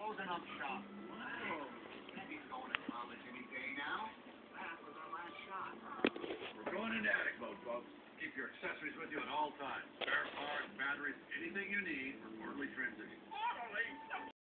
closing up shop. Wow. He's going to college any day now. That was our last shot. We're going into attic mode, folks. Keep your accessories with you at all times. Spare parts, batteries, anything you need for orderly transition.